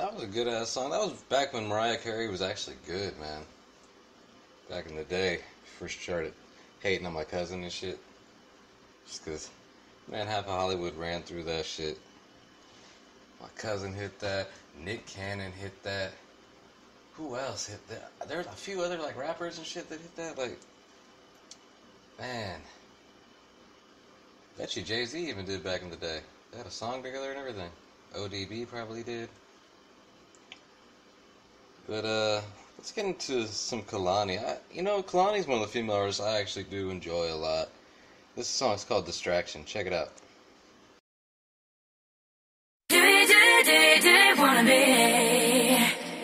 That was a good ass song. That was back when Mariah Carey was actually good, man. Back in the day, first started hating on my cousin and shit. Just cause, man, half of Hollywood ran through that shit. My cousin hit that. Nick Cannon hit that. Who else hit that? There's a few other like rappers and shit that hit that. Like, man, bet you Jay-Z even did back in the day. They had a song together and everything. ODB probably did. But let's get into some Kehlani. Kehlani's one of the female artists I actually do enjoy a lot. This song's called Distraction. Check it out. Do you wanna be?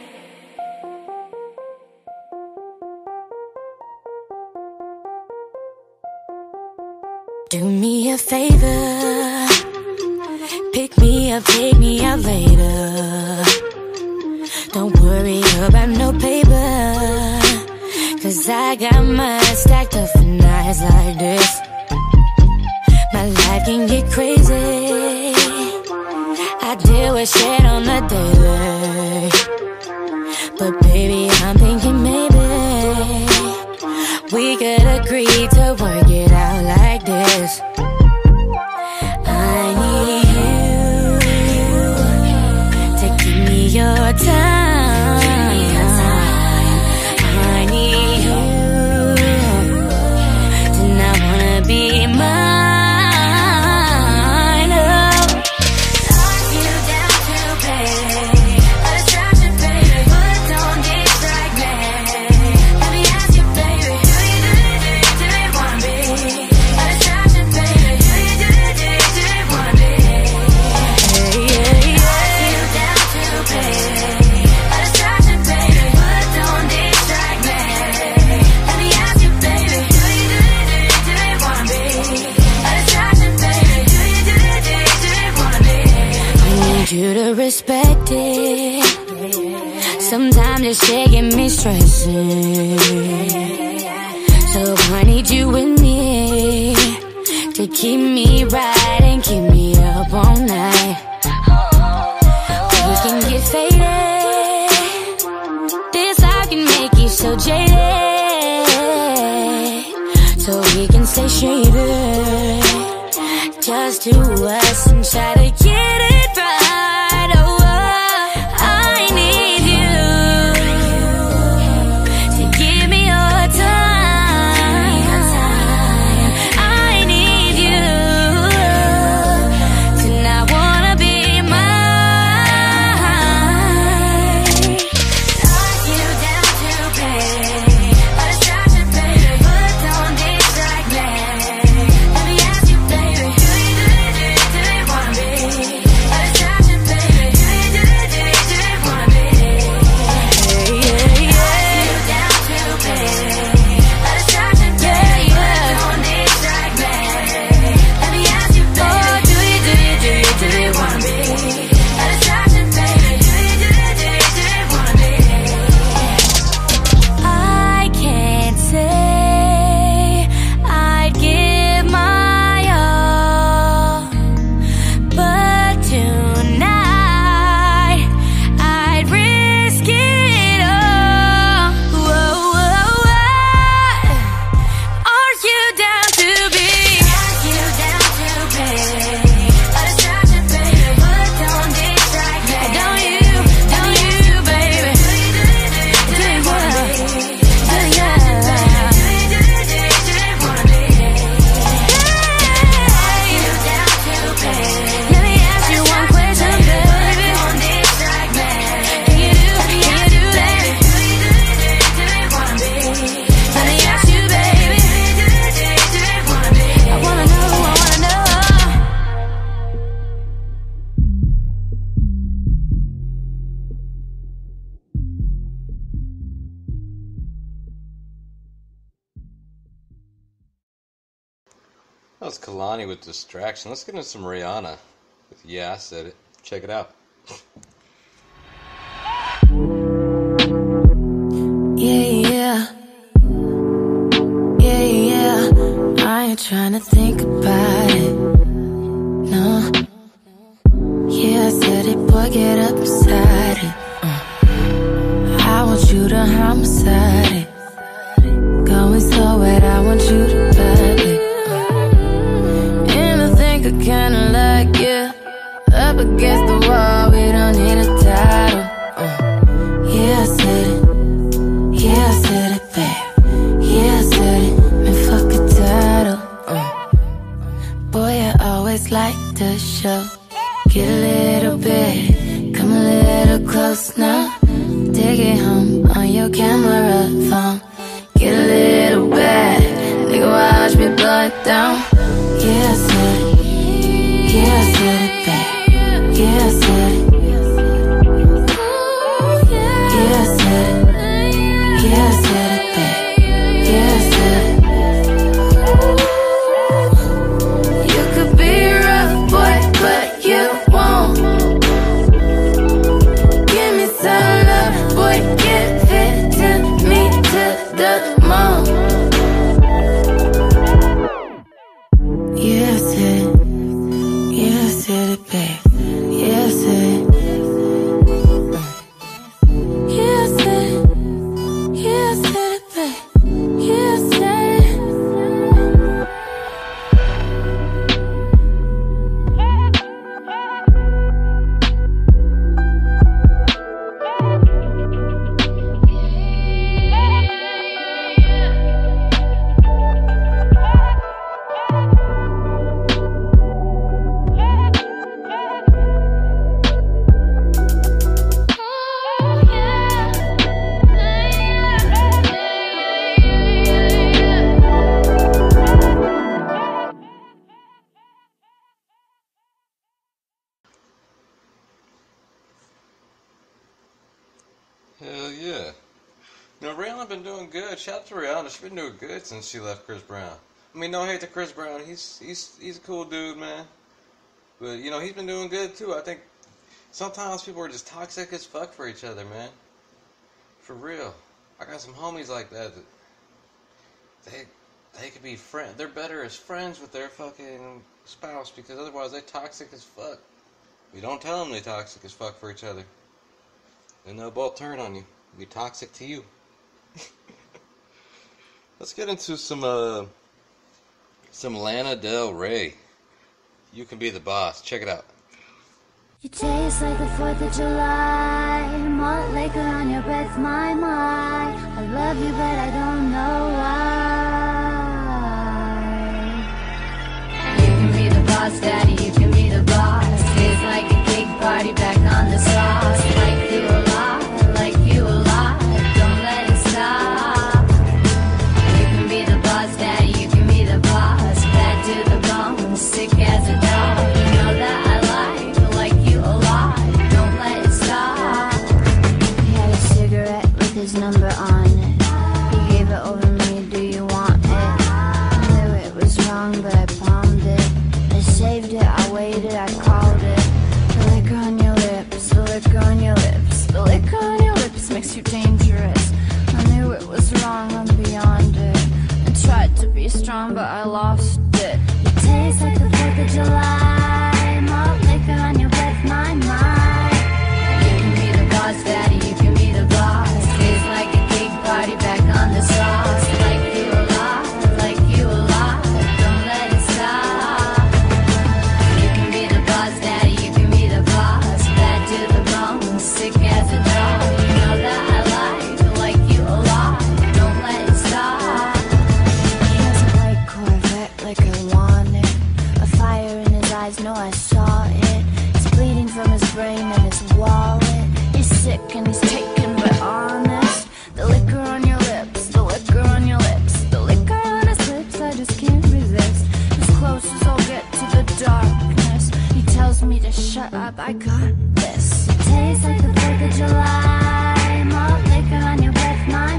Do me a favor, pick me up, take me out later. Don't worry about no paper, cause I got mine stacked up for nights like this. My life can get crazy, I deal with shit on the daily. But baby, I'm thinking maybe we could agree to work it out like this. I need you to give me your time. I need you to not wanna be mine. Lock you down to baby, a distraction baby, but don't distract me. Let me ask you baby, do you wanna be? A distraction baby, do you wanna be? Lock you down to baby, a distraction baby, but don't distract me. Let me ask you baby, do you wanna be? A distraction baby, do you wanna be? I need you to respect it. Sometimes this shit get me stressing, so I need you with me to keep me right and keep me up all night. We can get faded, this I can make you so jaded, so we can stay shaded, just to us and try to get it right. Oh, I need you to give me your time. I need you to not wanna be mine. Lock you down to baby, a distraction baby, but don't distract me. Let me ask you baby, do you wanna be? A distraction baby, do you wanna be? Lock you down to baby, a distraction baby, but don't distract me. Let me ask you baby, do you wanna be? A distraction baby, do you wanna be? I can't say I'd give my all, but tonight I'd risk it all. Are you down to be? Are you down to be? A distraction baby, but don't distract me. Don't you baby? Do you wanna be? Do you wanna be? Are you down to be? Let me ask you one question, baby. Don't distract me. Can you do that? Do you wanna be? Let me ask you, baby. Do you wanna be? I wanna know. That was Kehlani with Distraction. Let's get into some Rihanna with Yeah, I Said It. Check it out. Yeah. I ain't trying to think about it. No. Yeah, I said it, boy, get up beside it. kinda like you. Up against the wall, we don't need a title. Yeah, I said it. Yeah, I said it, babe. Yeah, I said it. Man, fuck a title. Boy, I always like to show. Get a little bit, come a little close now. Take it home on your camera phone. Get a little bit, nigga, watch me blow it down. Yeah, I said it. Yeah, I said it, babe. Yeah, I said it. Yeah, I said it. Yeah, I said it, babe. Yeah, I said it. You could be rough, boy, but you won't. Give me some love, boy, give it to me to the moon. Yeah, I said it. Yeah, I said it, babe. Yeah, I said it. Yeah, I said it. Yeah, I said it, babe. Yeah, I said it. Hell yeah. You know, Rihanna been doing good. Shout out to Rihanna. She's been doing good since she left Chris Brown. I mean, no hate to Chris Brown. He's a cool dude, man. But, you know, he's been doing good, too. I think sometimes people are just toxic as fuck for each other, man. For real. I got some homies like that they could be friends. They're better as friends with their fucking spouse because otherwise they toxic as fuck. You don't tell them they toxic as fuck for each other. Then they'll both turn on you. Be toxic to you. Let's get into some Lana Del Rey. You Can Be the Boss. Check it out. You taste like the 4th of July. Malt liquor on your breath, my. I love you, but I don't know why. You can be the boss, daddy, you can be the boss. It's like a big party back on the sauce. Like you a lot, don't let it stop. You can be the boss, daddy, you can be the boss. Bad to the bone, sick as a dog. You know that I like you a lot, don't let it stop. He had a cigarette with his number on it. He gave it over me, do you want it? I knew it was wrong, but I palmed it. I saved it, I waited, I called it. The liquor on your lips, the liquor on your lips, the liquor on your lips makes you dangerous. I knew it was wrong, I'm beyond it. I tried to be strong, but I lost it. You taste like the 4th of July. Malt liquor on your breath, my. You can be the boss, daddy, you can be the boss. It's like a big party back on the sauce. Like you a lot, don't let it stop. You can be the boss, daddy, you can be the boss. Bad to the bone, sick as a dog. You know that I like you a lot, don't let it stop. He has a white Corvette like I want it. A fire in his eyes, no, I saw it. He's bleeding from his brain and his wallet. He's sick and he's taken, but honest. The liquor on your lips, the liquor on your lips, the liquor on his lips, I just can't resist. As close as I'll get to the darkness. He tells me to shut up, I got this. It tastes like the 4th of July. Malt liquor on your breath, my.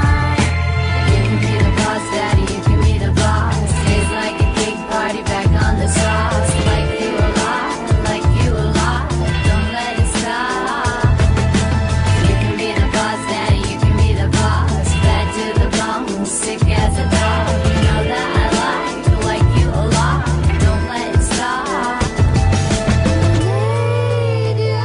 You can be the boss, daddy, you can be the boss. It's like a big party back on the sauce. Like you a lot, don't let it stop. You can be the boss, daddy, you can be the boss. Bad to the bone, sick as a dog. You know that I like you a lot, don't let it stop. Lady, I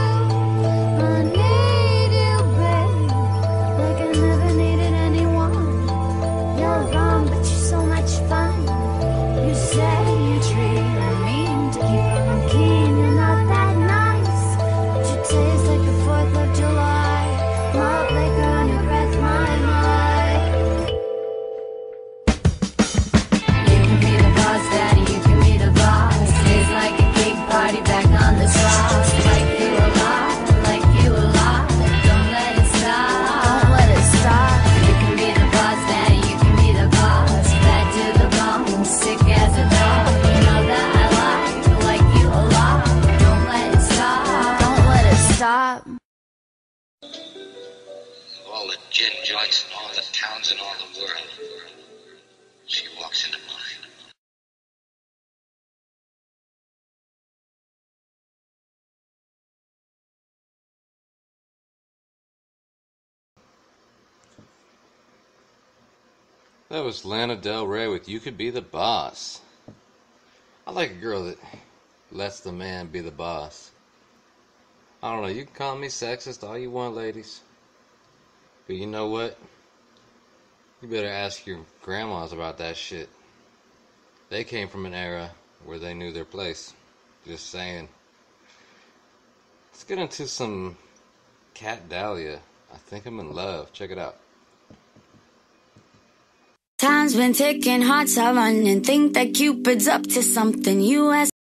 hearts in all the towns in all the world. She walks into mine. That was Lana Del Rey with You Could Be the Boss. I like a girl that lets the man be the boss. I don't know, you can call me sexist all you want, ladies. But you know what? You better ask your grandmas about that shit. They came from an era where they knew their place. Just saying. Let's get into some Cat Dahlia. I Think I'm in Love. Check it out. Time's been ticking, hearts are running. Think that Cupid's up to something. You ask